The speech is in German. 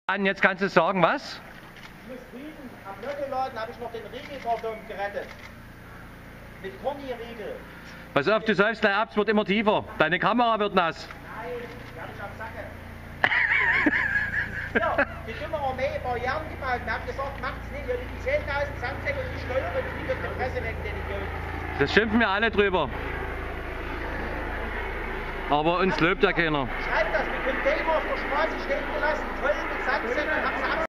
Jetzt kannst du sagen, was? Ich muss riechen. Am Löffelladen habe ich noch den Riegelkarton gerettet. Mit Korni-Riegel. Pass auf, du säufst gleich ab, es wird immer tiefer. Deine Kamera wird nass. Nein, werde ich am Sacke. Ja, die dumme Armee war Jahn gebaut und haben gesagt, macht's nicht, ihr habt die 10.000 Sandsäcke und die Steuern und die wird die Presse weg, den Idioten. Das schimpfen wir alle drüber. Aber uns lobt ja keiner. Schreibt das, mit Container auf der Straße stehen gelassen, voll mit Sandsäcken, haben sie